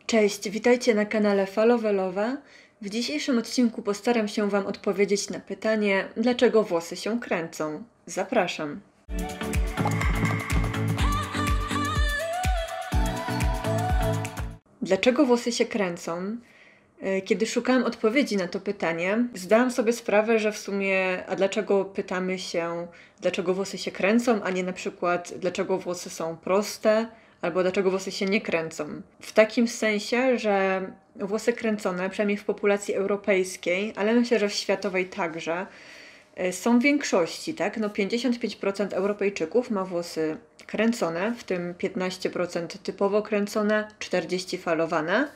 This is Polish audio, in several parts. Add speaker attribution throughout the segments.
Speaker 1: Cześć, witajcie na kanale Falowelowa. W dzisiejszym odcinku postaram się Wam odpowiedzieć na pytanie, dlaczego włosy się kręcą. Zapraszam. Dlaczego włosy się kręcą? Kiedy szukałam odpowiedzi na to pytanie, zdałam sobie sprawę, że w sumie, a dlaczego pytamy się, dlaczego włosy się kręcą, a nie na przykład, dlaczego włosy są proste, albo dlaczego włosy się nie kręcą. W takim sensie, że włosy kręcone, przynajmniej w populacji europejskiej, ale myślę, że w światowej także, są w większości, tak? No 55% Europejczyków ma włosy kręcone, w tym 15% typowo kręcone, 40% falowane,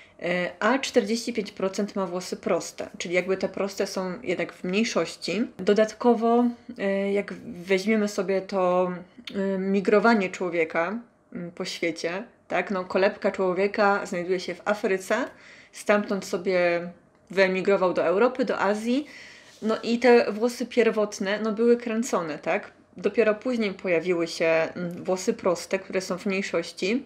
Speaker 1: a 45% ma włosy proste, czyli jakby te proste są jednak w mniejszości. Dodatkowo, jak weźmiemy sobie to migrowanie człowieka po świecie, tak, no kolebka człowieka znajduje się w Afryce, stamtąd sobie wyemigrował do Europy, do Azji, no i te włosy pierwotne, no były kręcone, tak. Dopiero później pojawiły się włosy proste, które są w mniejszości.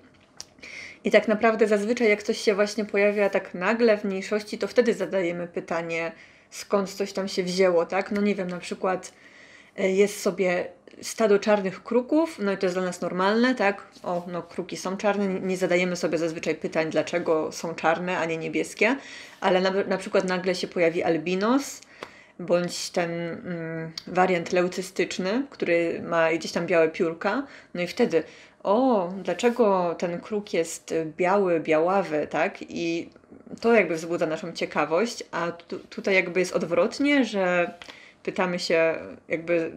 Speaker 1: I tak naprawdę zazwyczaj jak coś się właśnie pojawia tak nagle w mniejszości, to wtedy zadajemy pytanie, skąd coś tam się wzięło, tak? No nie wiem, na przykład jest sobie stado czarnych kruków, no i to jest dla nas normalne, tak? O, no kruki są czarne, nie zadajemy sobie zazwyczaj pytań, dlaczego są czarne, a nie niebieskie, ale na przykład nagle się pojawi albinos, bądź ten wariant leucystyczny, który ma gdzieś tam białe piórka, no i wtedy dlaczego ten kruk jest biały, białawy, tak? I to jakby wzbudza naszą ciekawość, a tutaj jakby jest odwrotnie, że pytamy się jakby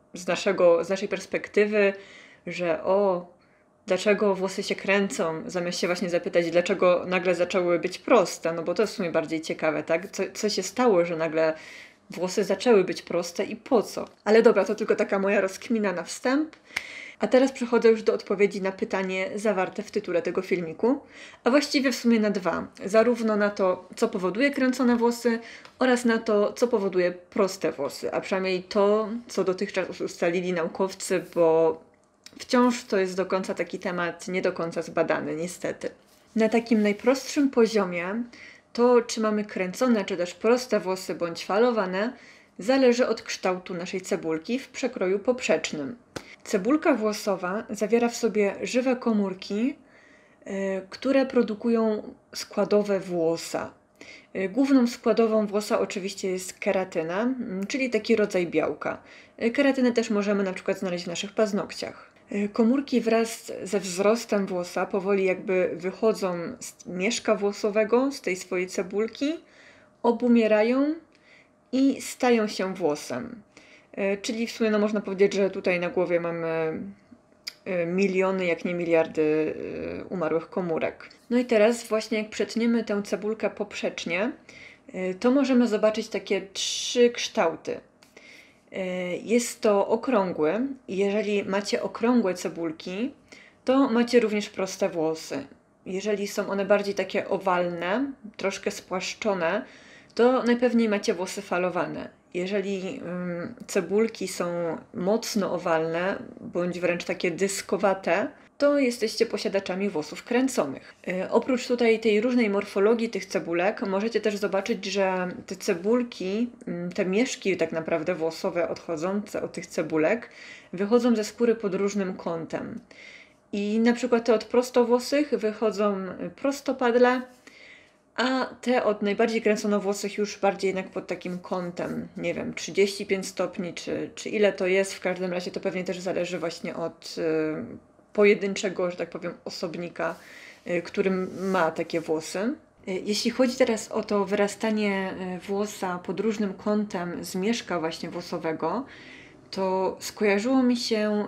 Speaker 1: z naszej perspektywy, że dlaczego włosy się kręcą, zamiast się właśnie zapytać, dlaczego nagle zaczęły być proste, no bo to jest w sumie bardziej ciekawe, tak? Co się stało, że nagle włosy zaczęły być proste i po co? Ale dobra, to tylko taka moja rozkmina na wstęp. A teraz przechodzę już do odpowiedzi na pytanie zawarte w tytule tego filmiku, a właściwie w sumie na dwa. Zarówno na to, co powoduje kręcone włosy oraz na to, co powoduje proste włosy, a przynajmniej to, co dotychczas ustalili naukowcy, bo wciąż to jest do końca taki temat nie do końca zbadany, niestety. Na takim najprostszym poziomie to, czy mamy kręcone, czy też proste włosy bądź falowane, zależy od kształtu naszej cebulki w przekroju poprzecznym. Cebulka włosowa zawiera w sobie żywe komórki, które produkują składowe włosa. Główną składową włosa oczywiście jest keratyna, czyli taki rodzaj białka. Keratynę też możemy na przykład znaleźć w naszych paznokciach. Komórki wraz ze wzrostem włosa powoli jakby wychodzą z mieszka włosowego, z tej swojej cebulki, obumierają i stają się włosem. Czyli w sumie no można powiedzieć, że tutaj na głowie mamy miliony, jak nie miliardy umarłych komórek. No i teraz właśnie jak przetniemy tę cebulkę poprzecznie, to możemy zobaczyć takie trzy kształty. Jest to okrągły. Jeżeli macie okrągłe cebulki, to macie również proste włosy. Jeżeli są one bardziej takie owalne, troszkę spłaszczone, to najpewniej macie włosy falowane. Jeżeli cebulki są mocno owalne, bądź wręcz takie dyskowate, to jesteście posiadaczami włosów kręconych. Oprócz tutaj tej różnej morfologii tych cebulek, możecie też zobaczyć, że te cebulki, te mieszki tak naprawdę włosowe odchodzące od tych cebulek, wychodzą ze skóry pod różnym kątem. I na przykład te od prostowłosych wychodzą prostopadle, a te od najbardziej kręconowłosych już bardziej jednak pod takim kątem, nie wiem, 35 stopni, czy ile to jest. W każdym razie to pewnie też zależy właśnie od pojedynczego, że tak powiem, osobnika, którym ma takie włosy. Jeśli chodzi teraz o to wyrastanie włosa pod różnym kątem z mieszka właśnie włosowego, to skojarzyło mi się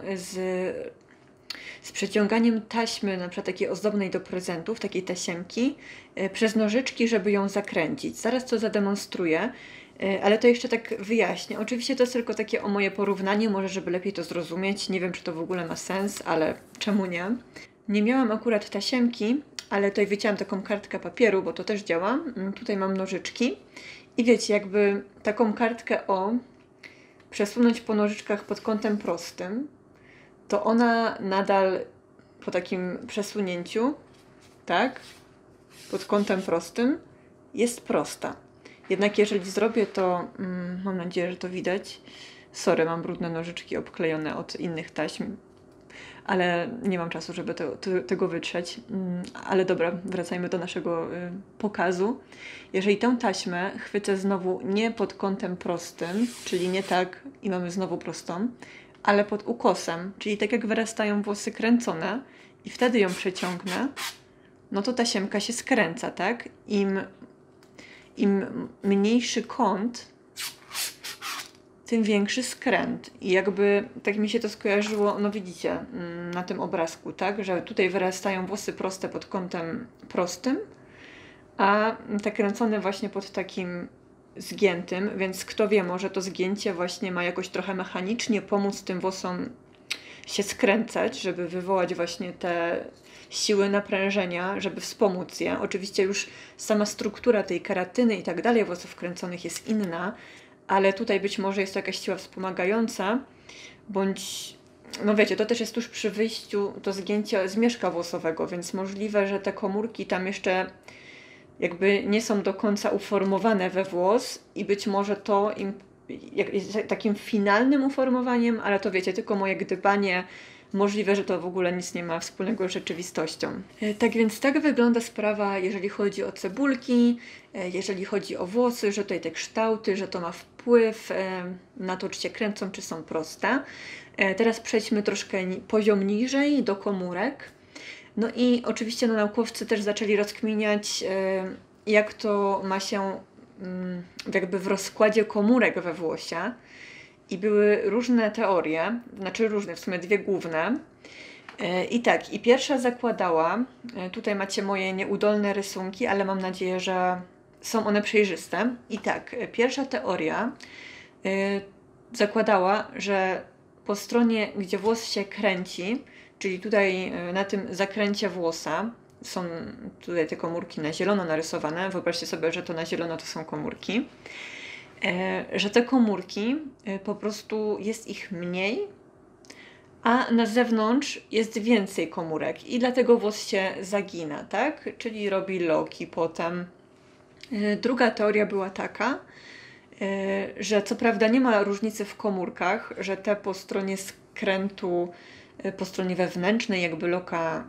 Speaker 1: z przeciąganiem taśmy, na przykład takiej ozdobnej do prezentów, takiej tasiemki, przez nożyczki, żeby ją zakręcić. Zaraz to zademonstruję, ale to jeszcze tak wyjaśnię. Oczywiście to jest tylko takie moje porównanie, może żeby lepiej to zrozumieć. Nie wiem, czy to w ogóle ma sens, ale czemu nie? Nie miałam akurat tasiemki, ale tutaj wycięłam taką kartkę papieru, bo to też działa. Tutaj mam nożyczki i wiecie, jakby taką kartkę przesunąć po nożyczkach pod kątem prostym, to ona nadal po takim przesunięciu, tak, pod kątem prostym jest prosta. Jednak jeżeli zrobię to, mam nadzieję, że to widać. Sorry, mam brudne nożyczki obklejone od innych taśm, ale nie mam czasu, żeby tego wytrzeć. Ale dobra, wracajmy do naszego pokazu. Jeżeli tę taśmę chwycę znowu nie pod kątem prostym, czyli nie tak i mamy znowu prostą, ale pod ukosem, czyli tak jak wyrastają włosy kręcone i wtedy ją przeciągnę, no to tasiemka się skręca, tak? Im mniejszy kąt, tym większy skręt. I jakby tak mi się to skojarzyło, no widzicie na tym obrazku, tak? Że tutaj wyrastają włosy proste pod kątem prostym, a te kręcone właśnie pod takim zgiętym, więc kto wie, może to zgięcie właśnie ma jakoś trochę mechanicznie pomóc tym włosom się skręcać, żeby wywołać właśnie te siły naprężenia, żeby wspomóc je. Oczywiście już sama struktura tej keratyny i tak dalej włosów kręconych jest inna, ale tutaj być może jest to jakaś siła wspomagająca, bądź, no wiecie, to też jest tuż przy wyjściu do zgięcia zmierzcha włosowego, więc możliwe, że te komórki tam jeszcze jakby nie są do końca uformowane we włos i być może to im jest takim finalnym uformowaniem, ale to wiecie, tylko moje gdybanie. Możliwe, że to w ogóle nic nie ma wspólnego z rzeczywistością. Tak więc tak wygląda sprawa, jeżeli chodzi o cebulki, jeżeli chodzi o włosy, że tutaj te kształty, że to ma wpływ na to, czy się kręcą, czy są proste. Teraz przejdźmy troszkę poziom niżej do komórek. No i oczywiście naukowcy też zaczęli rozkminiać, jak to ma się jakby w rozkładzie komórek we włosie. I były różne teorie, znaczy różne, w sumie dwie główne. I tak, i pierwsza zakładała, tutaj macie moje nieudolne rysunki, ale mam nadzieję, że są one przejrzyste. I tak, pierwsza teoria zakładała, że po stronie, gdzie włos się kręci, czyli tutaj na tym zakręcie włosa, są tutaj te komórki na zielono narysowane. Wyobraźcie sobie, że to na zielono to są komórki. Że te komórki po prostu jest ich mniej, a na zewnątrz jest więcej komórek i dlatego włos się zagina, tak? Czyli robi loki potem. Druga teoria była taka, że co prawda nie ma różnicy w komórkach, że te po stronie skrętu, po stronie wewnętrznej jakby loka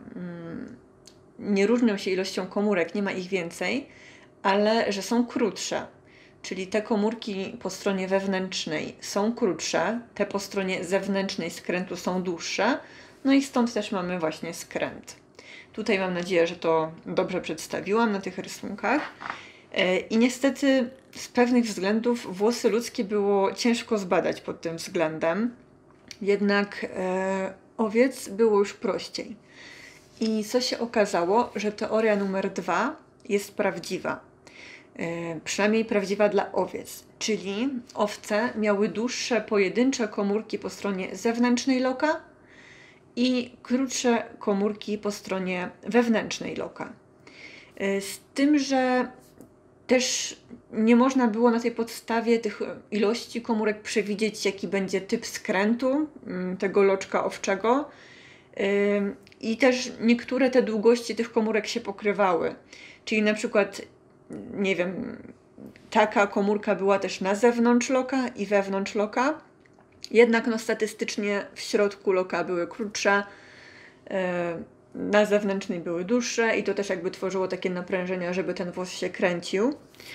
Speaker 1: nie różnią się ilością komórek, nie ma ich więcej, ale że są krótsze. Czyli te komórki po stronie wewnętrznej są krótsze, te po stronie zewnętrznej skrętu są dłuższe, no i stąd też mamy właśnie skręt. Tutaj mam nadzieję, że to dobrze przedstawiłam na tych rysunkach. I niestety z pewnych względów włosy ludzkie było ciężko zbadać pod tym względem, jednak owiec było już prościej. I co się okazało, że teoria numer 2 jest prawdziwa. Przynajmniej prawdziwa dla owiec, czyli owce miały dłuższe pojedyncze komórki po stronie zewnętrznej loka i krótsze komórki po stronie wewnętrznej loka. Z tym, że też nie można było na tej podstawie tych ilości komórek przewidzieć, jaki będzie typ skrętu tego loczka owczego. I też niektóre te długości tych komórek się pokrywały. Czyli na przykład, nie wiem, taka komórka była też na zewnątrz loka i wewnątrz loka. Jednak no, statystycznie w środku loka były krótsze, na zewnętrznej były dłuższe i to też jakby tworzyło takie naprężenia, żeby ten włos się kręcił.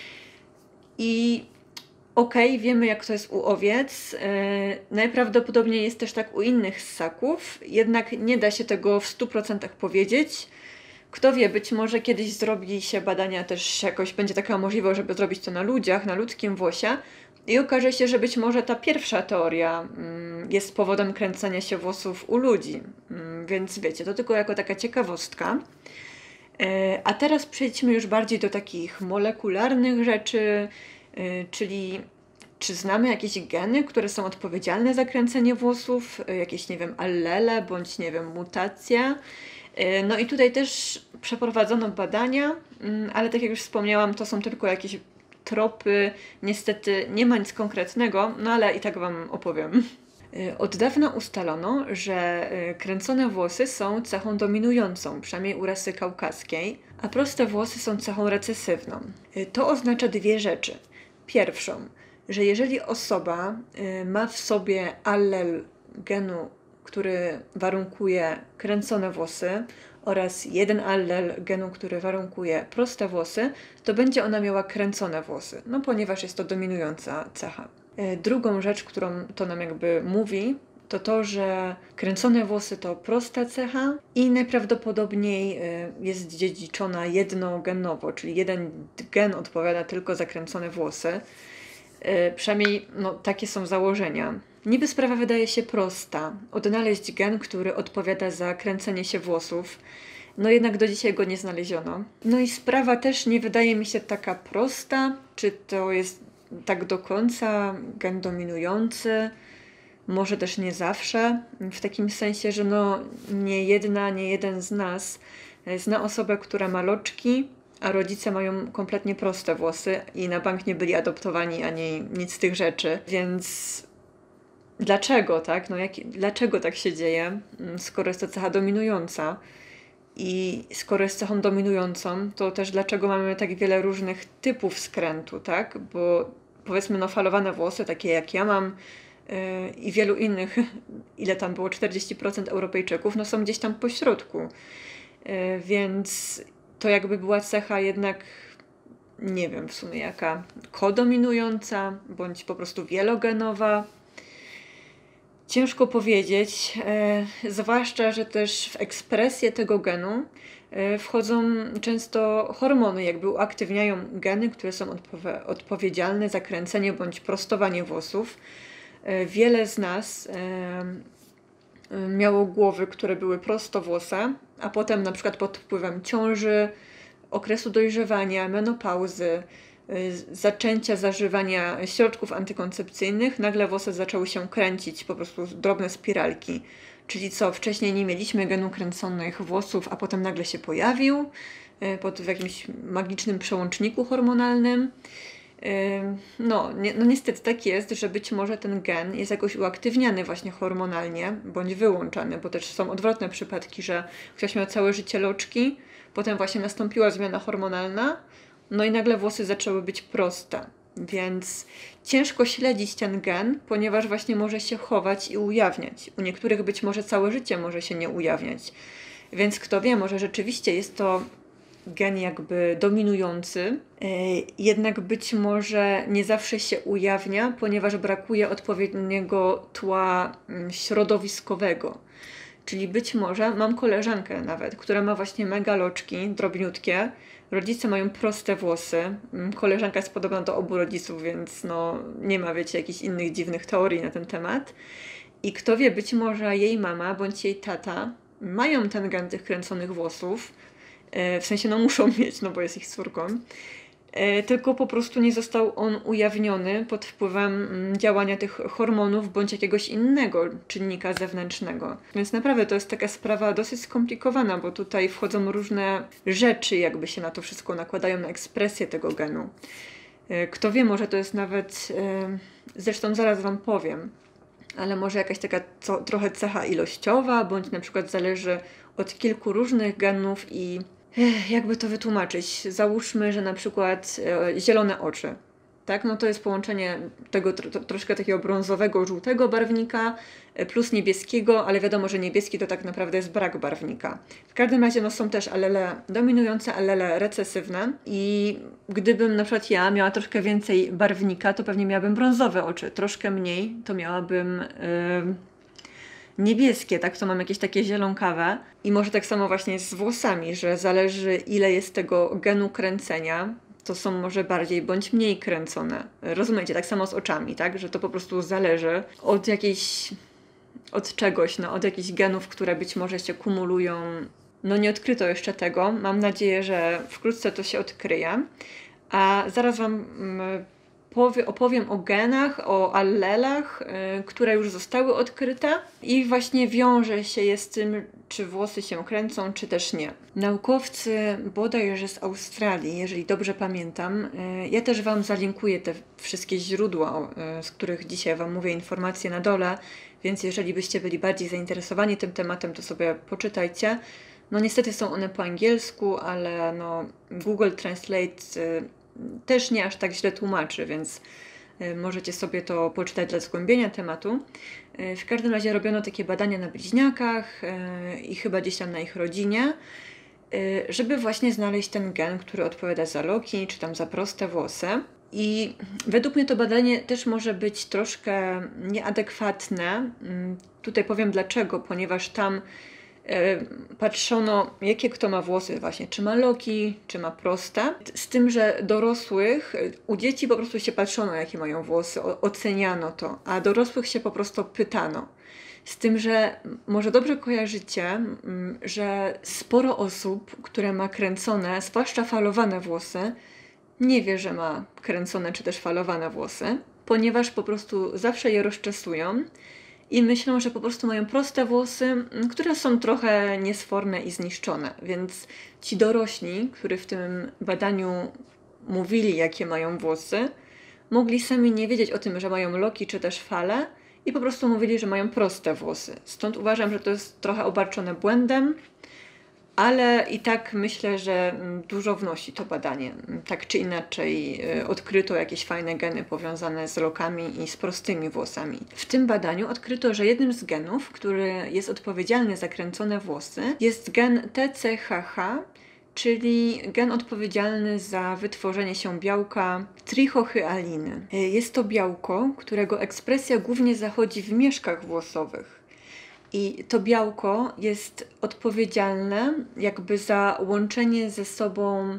Speaker 1: I okej, wiemy jak to jest u owiec. Najprawdopodobniej jest też tak u innych ssaków, jednak nie da się tego w 100% powiedzieć. Kto wie, być może kiedyś zrobi się badania, też jakoś będzie taka możliwość, żeby zrobić to na ludziach, na ludzkim włosie i okaże się, że być może ta pierwsza teoria jest powodem kręcenia się włosów u ludzi. Więc wiecie, to tylko jako taka ciekawostka. A teraz przejdźmy już bardziej do takich molekularnych rzeczy, czyli czy znamy jakieś geny, które są odpowiedzialne za kręcenie włosów, jakieś, nie wiem, allele bądź, nie wiem, mutacje. No i tutaj też przeprowadzono badania, ale tak jak już wspomniałam, to są tylko jakieś tropy, niestety nie ma nic konkretnego, no ale i tak Wam opowiem. Od dawna ustalono, że kręcone włosy są cechą dominującą, przynajmniej u rasy kaukaskiej, a proste włosy są cechą recesywną. To oznacza dwie rzeczy. Pierwszą, że jeżeli osoba ma w sobie allel genu, który warunkuje kręcone włosy, oraz jeden allel genu, który warunkuje proste włosy, to będzie ona miała kręcone włosy, no ponieważ jest to dominująca cecha. Drugą rzecz, którą to nam jakby mówi, to to, że kręcone włosy to prosta cecha i najprawdopodobniej jest dziedziczona jednogenowo, czyli jeden gen odpowiada tylko za kręcone włosy. Przynajmniej takie są założenia. Niby sprawa wydaje się prosta. Odnaleźć gen, który odpowiada za kręcenie się włosów. No jednak do dzisiaj go nie znaleziono. No i sprawa też nie wydaje mi się taka prosta. Czy to jest tak do końca gen dominujący? Może też nie zawsze. W takim sensie, że nie jeden z nas zna osobę, która ma loczki, a rodzice mają kompletnie proste włosy i na bank nie byli adoptowani ani nic z tych rzeczy. Więc dlaczego, tak? Dlaczego tak się dzieje, skoro jest to cecha dominująca? I skoro jest cechą dominującą, to też dlaczego mamy tak wiele różnych typów skrętu, tak? Bo powiedzmy falowane włosy, takie jak ja mam i wielu innych, ile tam było, 40% Europejczyków, są gdzieś tam po środku. Więc to jakby była cecha jednak, nie wiem w sumie jaka, kodominująca, bądź po prostu wielogenowa. Ciężko powiedzieć, zwłaszcza, że też w ekspresję tego genu wchodzą często hormony, jakby uaktywniają geny, które są odpowiedzialne za kręcenie bądź prostowanie włosów. Wiele z nas miało głowy, które były prostowłose, a potem na przykład pod wpływem ciąży, okresu dojrzewania, menopauzy, zaczęcia zażywania środków antykoncepcyjnych, nagle włosy zaczęły się kręcić, po prostu drobne spiralki. Czyli co, wcześniej nie mieliśmy genu kręconych włosów, a potem nagle się pojawił w jakimś magicznym przełączniku hormonalnym. Niestety tak jest, że być może ten gen jest jakoś uaktywniany właśnie hormonalnie, bądź wyłączany, bo też są odwrotne przypadki, że ktoś miał całe życie loczki, potem właśnie nastąpiła zmiana hormonalna, i nagle włosy zaczęły być proste. Więc ciężko śledzić ten gen, ponieważ właśnie może się chować i ujawniać. U niektórych być może całe życie może się nie ujawniać. Więc kto wie, może rzeczywiście jest to gen jakby dominujący, jednak być może nie zawsze się ujawnia, ponieważ brakuje odpowiedniego tła środowiskowego. Czyli być może mam koleżankę nawet, która ma właśnie mega loczki, drobniutkie, rodzice mają proste włosy, koleżanka jest podobna do obu rodziców, więc nie ma, jakichś innych dziwnych teorii na ten temat. I kto wie, być może jej mama bądź jej tata mają ten gen tych kręconych włosów, w sensie muszą mieć, bo jest ich córką, tylko po prostu nie został on ujawniony pod wpływem działania tych hormonów bądź jakiegoś innego czynnika zewnętrznego. Więc naprawdę to jest taka sprawa dosyć skomplikowana, bo tutaj wchodzą różne rzeczy, jakby się na to wszystko nakładają, na ekspresję tego genu. Kto wie, może to jest nawet, zresztą zaraz Wam powiem, ale może jakaś taka trochę cecha ilościowa, bądź na przykład zależy od kilku różnych genów i jakby to wytłumaczyć? Załóżmy, że na przykład zielone oczy, tak? To jest połączenie tego troszkę takiego brązowego, żółtego barwnika plus niebieskiego, ale wiadomo, że niebieski to tak naprawdę jest brak barwnika. W każdym razie są też allele dominujące, allele recesywne i gdybym na przykład ja miała troszkę więcej barwnika, to pewnie miałabym brązowe oczy, troszkę mniej to miałabym niebieskie, tak? To mam jakieś takie zielonkawe. I może tak samo właśnie jest z włosami, że zależy ile jest tego genu kręcenia, to są może bardziej bądź mniej kręcone. Rozumiecie? Tak samo z oczami, tak? Że to po prostu zależy od czegoś, od jakichś genów, które być może się kumulują. Nie odkryto jeszcze tego. Mam nadzieję, że wkrótce to się odkryje. A zaraz Wam opowiem o genach, o allelach, które już zostały odkryte i właśnie wiąże się je z tym, czy włosy się kręcą, czy też nie. Naukowcy bodajże z Australii, jeżeli dobrze pamiętam, ja też Wam zalinkuję te wszystkie źródła, z których dzisiaj Wam mówię, informacje na dole, więc jeżeli byście byli bardziej zainteresowani tym tematem, to sobie poczytajcie. No niestety są one po angielsku, ale no Google Translate też nie aż tak źle tłumaczy, więc możecie sobie to poczytać dla zgłębienia tematu. W każdym razie robiono takie badania na bliźniakach i chyba gdzieś tam na ich rodzinie, żeby właśnie znaleźć ten gen, który odpowiada za loki, czy tam za proste włosy. I według mnie to badanie też może być troszkę nieadekwatne. Tutaj powiem dlaczego, ponieważ tam patrzono, jakie kto ma włosy właśnie, czy ma loki, czy ma proste. Z tym, że dorosłych, u dzieci po prostu się patrzono, jakie mają włosy, oceniano to, a dorosłych się po prostu pytano. Z tym, że może dobrze kojarzycie, że sporo osób, które ma kręcone, zwłaszcza falowane włosy, nie wie, że ma kręcone czy też falowane włosy, ponieważ po prostu zawsze je rozczesują i myślą, że po prostu mają proste włosy, które są trochę niesforne i zniszczone. Więc ci dorośli, którzy w tym badaniu mówili, jakie mają włosy, mogli sami nie wiedzieć o tym, że mają loki czy też fale i po prostu mówili, że mają proste włosy. Stąd uważam, że to jest trochę obarczone błędem, ale i tak myślę, że dużo wnosi to badanie. Tak czy inaczej odkryto jakieś fajne geny powiązane z lokami i z prostymi włosami. W tym badaniu odkryto, że jednym z genów, który jest odpowiedzialny za kręcone włosy, jest gen TCHH, czyli gen odpowiedzialny za wytworzenie się białka trichohyaliny. Jest to białko, którego ekspresja głównie zachodzi w mieszkach włosowych. I to białko jest odpowiedzialne jakby za łączenie ze sobą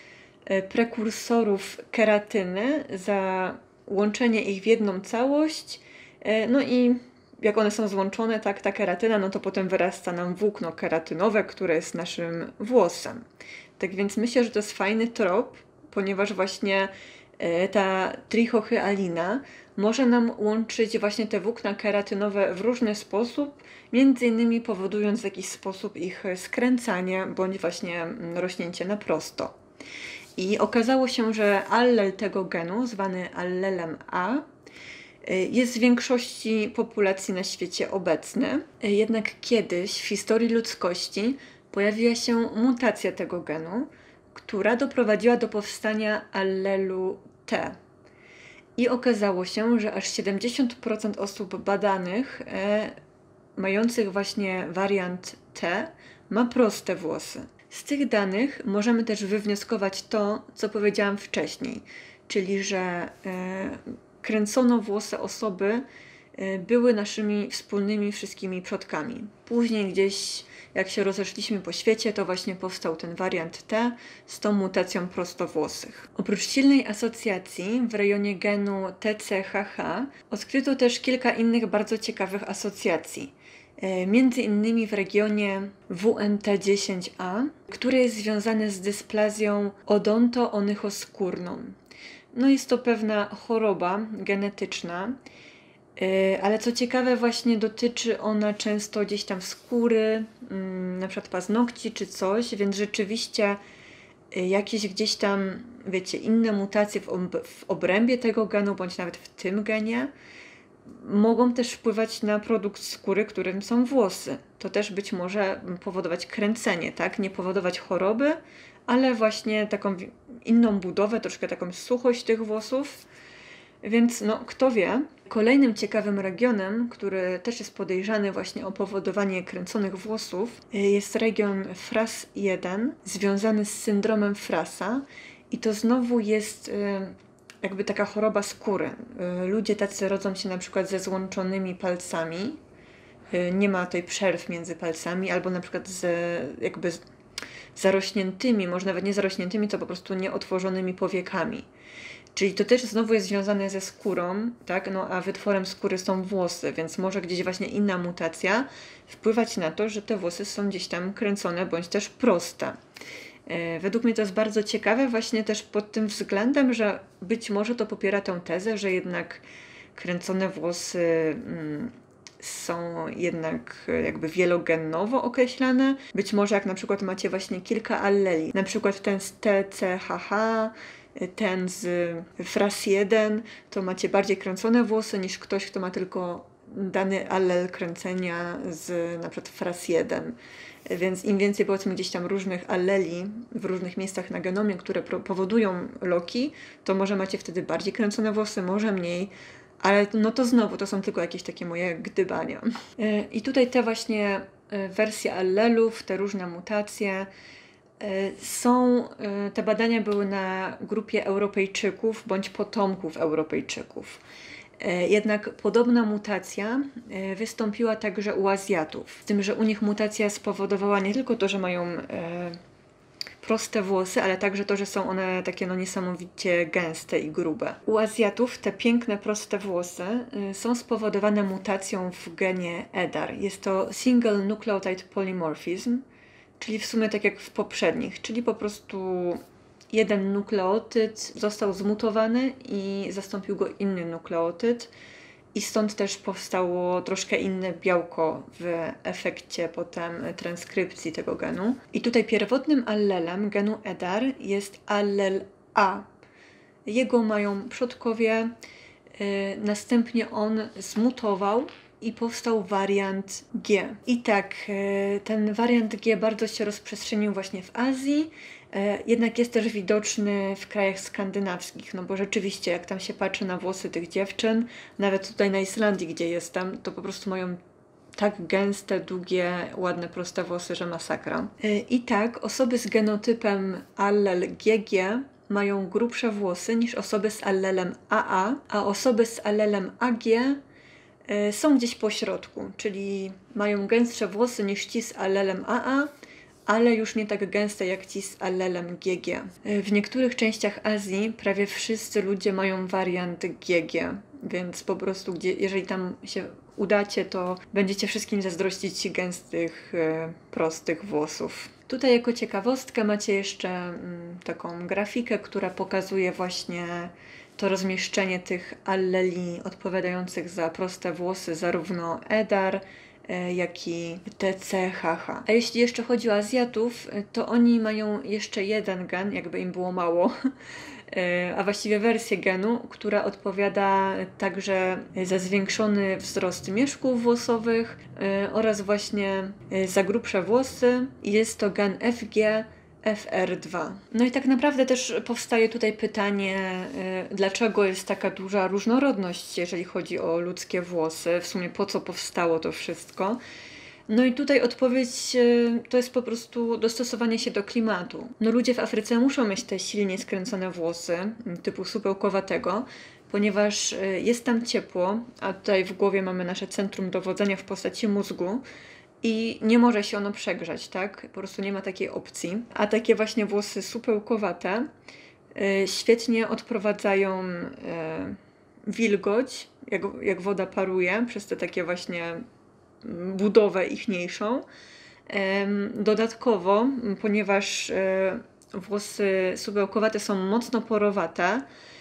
Speaker 1: prekursorów keratyny, za łączenie ich w jedną całość. No i jak one są złączone, tak, ta keratyna, no to potem wyrasta nam włókno keratynowe, które jest naszym włosem. Tak więc myślę, że to jest fajny trop, ponieważ właśnie ta trichohyalina może nam łączyć właśnie te włókna keratynowe w różny sposób, między innymi powodując w jakiś sposób ich skręcanie bądź właśnie rośnięcie na prosto. I okazało się, że allel tego genu, zwany allelem A, jest w większości populacji na świecie obecny. Jednak kiedyś w historii ludzkości pojawiła się mutacja tego genu, która doprowadziła do powstania allelu T. I okazało się, że aż 70% osób badanych mających właśnie wariant T ma proste włosy. Z tych danych możemy też wywnioskować to, co powiedziałam wcześniej, czyli że kręcono włosy osoby były naszymi wspólnymi wszystkimi przodkami. Później gdzieś, jak się rozeszliśmy po świecie, to właśnie powstał ten wariant T z tą mutacją prostowłosych. Oprócz silnej asocjacji w rejonie genu TCHH odkryto też kilka innych bardzo ciekawych asocjacji. Między innymi w regionie WNT10A, które jest związane z dysplazją odonto-onychoskórną. No jest to pewna choroba genetyczna, ale co ciekawe właśnie dotyczy ona często gdzieś tam skóry, na przykład paznokci czy coś, więc rzeczywiście jakieś gdzieś tam, wiecie, inne mutacje w obrębie tego genu, bądź nawet w tym genie, mogą też wpływać na produkt skóry, którym są włosy. To też być może powodować kręcenie, tak? Nie powodować choroby, ale właśnie taką inną budowę, troszkę taką suchość tych włosów. Więc no, kto wie. Kolejnym ciekawym regionem, który też jest podejrzany właśnie o powodowanie kręconych włosów, jest region FRAS1, związany z syndromem Frasa. I to znowu jest jakby taka choroba skóry. Ludzie tacy rodzą się na przykład ze złączonymi palcami. Nie ma tej przerw między palcami, albo na przykład jakby zarośniętymi, może nawet nie zarośniętymi, to po prostu nieotworzonymi powiekami. Czyli to też znowu jest związane ze skórą, tak? No, a wytworem skóry są włosy, więc może gdzieś właśnie inna mutacja wpływać na to, że te włosy są gdzieś tam kręcone bądź też proste. Według mnie to jest bardzo ciekawe właśnie też pod tym względem, że być może to popiera tę tezę, że jednak kręcone włosy są jednak jakby wielogenowo określane. Być może jak na przykład macie właśnie kilka alleli, na przykład ten z TCHH, ten z FRAS1, to macie bardziej kręcone włosy niż ktoś, kto ma tylko dany allel kręcenia z na przykład FRAS1. Więc im więcej powiedzmy gdzieś tam różnych alleli w różnych miejscach na genomie, które powodują loki, to może macie wtedy bardziej kręcone włosy, może mniej. Ale no to znowu, to są tylko jakieś takie moje gdybania. I tutaj te właśnie wersje allelów, te różne mutacje te badania były na grupie Europejczyków bądź potomków Europejczyków. Jednak podobna mutacja wystąpiła także u Azjatów. Z tym, że u nich mutacja spowodowała nie tylko to, że mają proste włosy, ale także to, że są one takie niesamowicie gęste i grube. U Azjatów te piękne, proste włosy są spowodowane mutacją w genie EDAR. Jest to Single Nucleotide Polymorphism, czyli w sumie tak jak w poprzednich, czyli po prostu jeden nukleotyd został zmutowany i zastąpił go inny nukleotyd. I stąd też powstało troszkę inne białko w efekcie potem transkrypcji tego genu. I tutaj pierwotnym allelem genu EDAR jest allel A. Jego mają przodkowie, następnie on zmutował i powstał wariant G. I tak, ten wariant G bardzo się rozprzestrzenił właśnie w Azji, jednak jest też widoczny w krajach skandynawskich, no bo rzeczywiście jak tam się patrzy na włosy tych dziewczyn, nawet tutaj na Islandii, gdzie jestem, to po prostu mają tak gęste, długie, ładne, proste włosy, że masakra. I tak osoby z genotypem allel GG mają grubsze włosy niż osoby z allelem AA, a osoby z allelem AG są gdzieś po środku, czyli mają gęstsze włosy niż ci z allelem AA, ale już nie tak gęste jak ci z allelem GG. W niektórych częściach Azji prawie wszyscy ludzie mają wariant GG, więc po prostu jeżeli tam się udacie, to będziecie wszystkim zazdrościć gęstych, prostych włosów. Tutaj jako ciekawostkę macie jeszcze taką grafikę, która pokazuje właśnie to rozmieszczenie tych alleli odpowiadających za proste włosy, zarówno EDAR, jak i TCHH. A jeśli jeszcze chodzi o Azjatów, to oni mają jeszcze jeden gen, jakby im było mało, a właściwie wersję genu, która odpowiada także za zwiększony wzrost mieszków włosowych oraz właśnie za grubsze włosy. Jest to gen FG FR2. No i tak naprawdę też powstaje tutaj pytanie, dlaczego jest taka duża różnorodność, jeżeli chodzi o ludzkie włosy, w sumie po co powstało to wszystko. No i tutaj odpowiedź to jest po prostu dostosowanie się do klimatu. No ludzie w Afryce muszą mieć te silnie skręcone włosy, typu supełkowatego, ponieważ jest tam ciepło, a tutaj w głowie mamy nasze centrum dowodzenia w postaci mózgu, i nie może się ono przegrzać, tak? Po prostu nie ma takiej opcji. A takie właśnie włosy supełkowate świetnie odprowadzają wilgoć, jak woda paruje, przez te takie właśnie budowę ichniejszą. Dodatkowo, ponieważ włosy supełkowate są mocno porowate,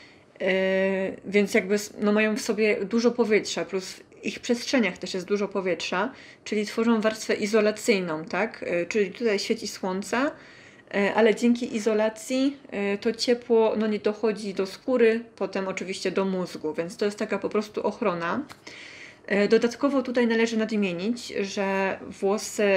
Speaker 1: więc jakby mają w sobie dużo powietrza, plus w ich przestrzeniach też jest dużo powietrza, czyli tworzą warstwę izolacyjną, tak? Czyli tutaj świeci słońce, ale dzięki izolacji to ciepło nie dochodzi do skóry, potem oczywiście do mózgu, więc to jest taka po prostu ochrona. Dodatkowo tutaj należy nadmienić, że włosy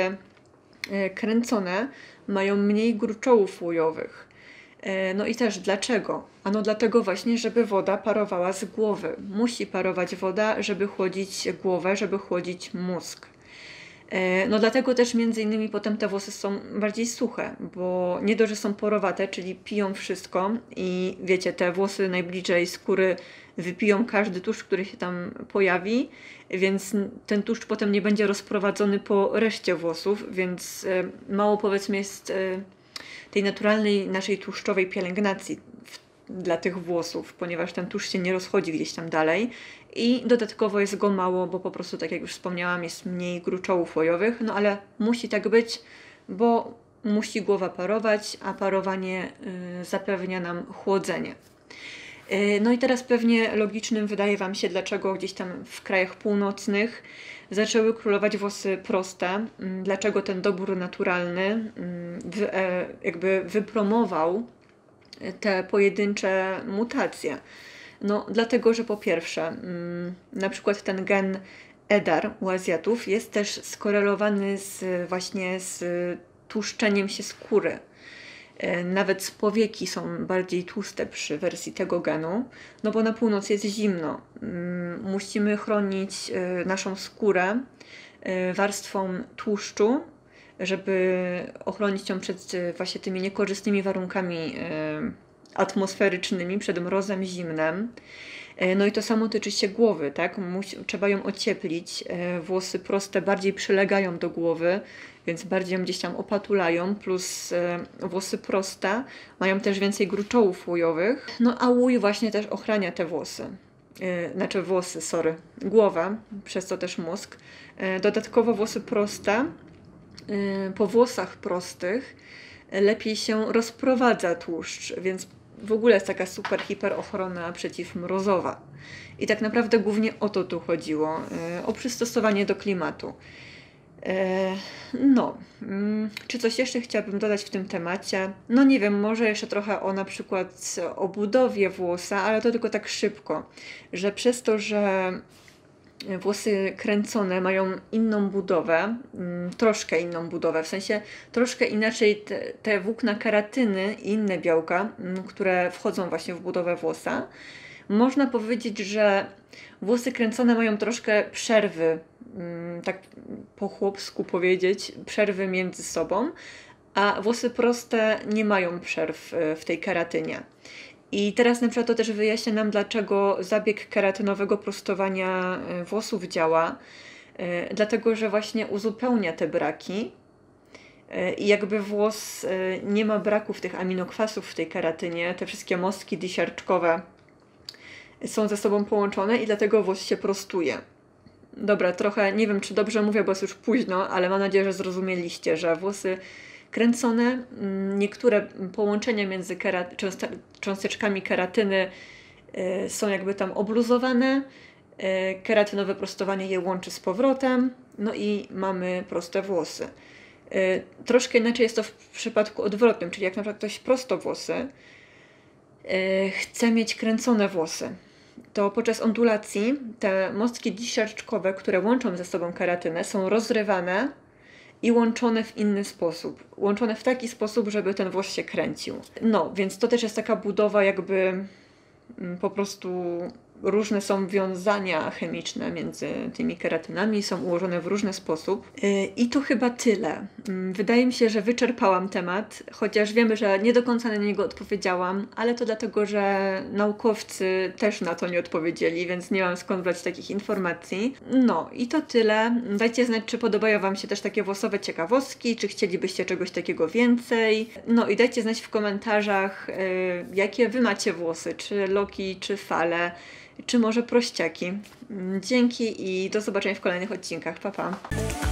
Speaker 1: kręcone mają mniej gruczołów łojowych. No i też dlaczego? Ano dlatego właśnie, żeby woda parowała z głowy. Musi parować woda, żeby chłodzić głowę, żeby chłodzić mózg. No dlatego też między innymi potem te włosy są bardziej suche, bo nie dość, że są porowate, czyli piją wszystko i wiecie, te włosy najbliżej skóry wypiją każdy tłuszcz, który się tam pojawi, więc ten tłuszcz potem nie będzie rozprowadzony po reszcie włosów, więc mało powiedzmy jest tej naturalnej naszej tłuszczowej pielęgnacji dla tych włosów, ponieważ ten tłuszcz się nie rozchodzi gdzieś tam dalej i dodatkowo jest go mało, bo po prostu, tak jak już wspomniałam, jest mniej gruczołów łojowych, no ale musi tak być, bo musi głowa parować, a parowanie zapewnia nam chłodzenie. No i teraz pewnie logicznym wydaje Wam się, dlaczego gdzieś tam w krajach północnych zaczęły królować włosy proste, dlaczego ten dobór naturalny jakby wypromował te pojedyncze mutacje. No dlatego, że po pierwsze, na przykład ten gen EDAR u Azjatów jest też skorelowany właśnie z tłuszczeniem się skóry. Nawet powieki są bardziej tłuste przy wersji tego genu, no bo na północy jest zimno. Musimy chronić naszą skórę warstwą tłuszczu, żeby ochronić ją przed właśnie tymi niekorzystnymi warunkami atmosferycznymi, przed mrozem, zimnem. No i to samo tyczy się głowy, tak? Trzeba ją ocieplić. Włosy proste bardziej przylegają do głowy, więc bardziej ją gdzieś tam opatulają, plus włosy proste mają też więcej gruczołów łojowych. No a łój właśnie też ochrania te włosy. Głowę, przez to też mózg. Dodatkowo włosy proste, po włosach prostych lepiej się rozprowadza tłuszcz, więc w ogóle jest taka super, hiper ochrona przeciwmrozowa. I tak naprawdę głównie o to tu chodziło, o przystosowanie do klimatu. Czy coś jeszcze chciałabym dodać w tym temacie? No nie wiem, może jeszcze trochę na przykład o budowie włosa, ale to tylko tak szybko, że przez to, że włosy kręcone mają inną budowę, troszkę inną budowę, w sensie troszkę inaczej te włókna keratyny i inne białka, które wchodzą właśnie w budowę włosa. Można powiedzieć, że włosy kręcone mają troszkę przerwy, tak po chłopsku powiedzieć, przerwy między sobą, a włosy proste nie mają przerw w tej keratynie. I teraz na przykład to też wyjaśnia nam, dlaczego zabieg keratynowego prostowania włosów działa. Dlatego, że właśnie uzupełnia te braki i jakby włos nie ma braków tych aminokwasów w tej keratynie, te wszystkie mostki disiarczkowe są ze sobą połączone i dlatego włos się prostuje. Dobra, trochę nie wiem, czy dobrze mówię, bo jest już późno, ale mam nadzieję, że zrozumieliście, że włosy kręcone, niektóre połączenia między cząsteczkami keratyny są jakby tam obluzowane, keratynowe prostowanie je łączy z powrotem, no i mamy proste włosy. Troszkę inaczej jest to w przypadku odwrotnym, czyli jak na przykład ktoś prostowłosy chce mieć kręcone włosy, to podczas ondulacji te mostki disiarczkowe, które łączą ze sobą keratynę, są rozrywane i łączone w inny sposób. Łączone w taki sposób, żeby ten włos się kręcił. No, więc to też jest taka budowa jakby po prostu różne są wiązania chemiczne między tymi keratynami, są ułożone w różny sposób. I to chyba tyle. Wydaje mi się, że wyczerpałam temat, chociaż wiemy, że nie do końca na niego odpowiedziałam, ale to dlatego, że naukowcy też na to nie odpowiedzieli, więc nie mam skąd brać takich informacji. No i to tyle. Dajcie znać, czy podobają Wam się też takie włosowe ciekawostki, czy chcielibyście czegoś takiego więcej. No i dajcie znać w komentarzach, jakie Wy macie włosy, czy loki, czy fale, czy może prościaki. Dzięki i do zobaczenia w kolejnych odcinkach. Pa, pa!